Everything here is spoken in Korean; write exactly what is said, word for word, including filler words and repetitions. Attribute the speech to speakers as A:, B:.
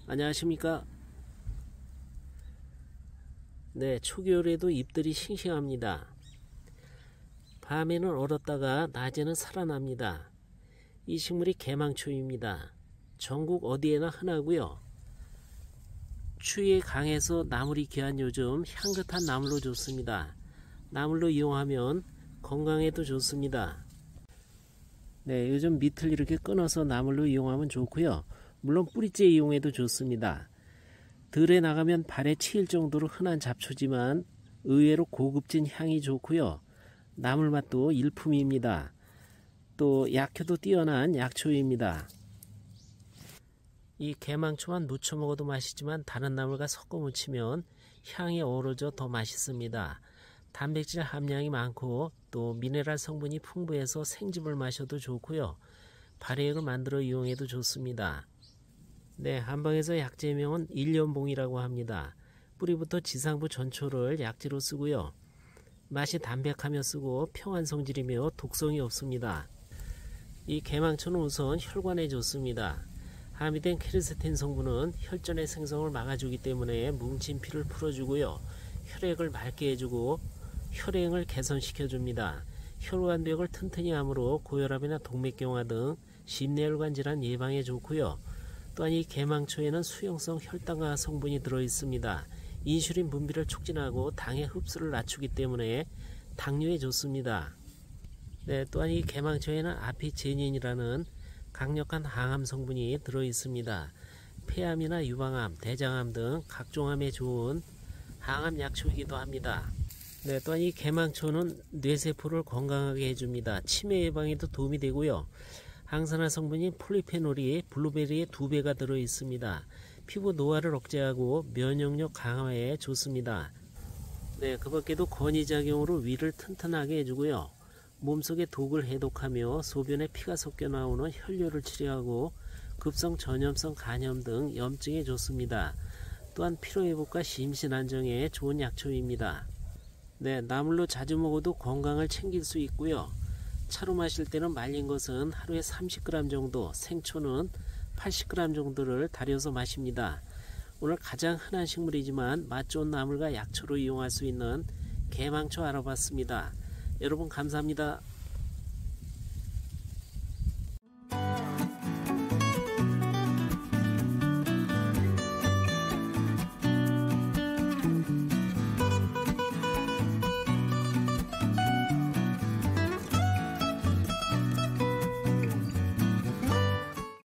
A: 안녕하십니까. 네, 초겨울에도 잎들이 싱싱합니다. 밤에는 얼었다가 낮에는 살아납니다. 이 식물이 개망초입니다. 전국 어디에나 흔하고요. 추위에 강해서 나물이 귀한 요즘 향긋한 나물로 좋습니다. 나물로 이용하면 건강에도 좋습니다. 네, 요즘 밑을 이렇게 끊어서 나물로 이용하면 좋고요. 물론 뿌리째 이용해도 좋습니다. 들에 나가면 발에 치일 정도로 흔한 잡초지만 의외로 고급진 향이 좋고요. 나물 맛도 일품입니다. 또 약효도 뛰어난 약초입니다. 이 개망초만 무쳐 먹어도 맛있지만 다른 나물과 섞어 무치면 향이 어우러져 더 맛있습니다. 단백질 함량이 많고 또 미네랄 성분이 풍부해서 생즙을 마셔도 좋고요. 발효액을 만들어 이용해도 좋습니다. 네, 한방에서 약재명은 일년봉이라고 합니다. 뿌리부터 지상부 전초를 약재로 쓰고요. 맛이 담백하며 쓰고 평안 성질이며 독성이 없습니다. 이 개망초는 우선 혈관에 좋습니다. 함유된 케르세틴 성분은 혈전의 생성을 막아주기 때문에 뭉친 피를 풀어주고요. 혈액을 맑게 해주고 혈행을 개선시켜줍니다. 혈관벽을 튼튼히 하므로 고혈압이나 동맥경화 등 심내혈관 질환 예방에 좋고요. 또한 이 개망초에는 수용성 혈당화 성분이 들어있습니다. 인슐린 분비를 촉진하고 당의 흡수를 낮추기 때문에 당뇨에 좋습니다. 네, 또한 이 개망초에는 아피제닌이라는 강력한 항암 성분이 들어있습니다. 폐암이나 유방암, 대장암 등 각종 암에 좋은 항암 약초이기도 합니다. 네, 또한 이 개망초는 뇌세포를 건강하게 해줍니다. 치매 예방에도 도움이 되고요. 항산화 성분인 폴리페놀이 블루베리의 두 배가 들어있습니다. 피부 노화를 억제하고 면역력 강화에 좋습니다. 네, 그 밖에도 권위작용으로 위를 튼튼하게 해주고요. 몸속의 독을 해독하며 소변에 피가 섞여 나오는 혈뇨를 치료하고 급성 전염성 간염 등 염증에 좋습니다. 또한 피로회복과 심신 안정에 좋은 약초입니다. 네, 나물로 자주 먹어도 건강을 챙길 수 있고요. 차로 마실 때는 말린 것은 하루에 삼십 그램 정도, 생초는 팔십 그램 정도를 달여서 마십니다. 오늘 가장 흔한 식물이지만 맛 좋은 나물과 약초로 이용할 수 있는 개망초 알아봤습니다. 여러분 감사합니다.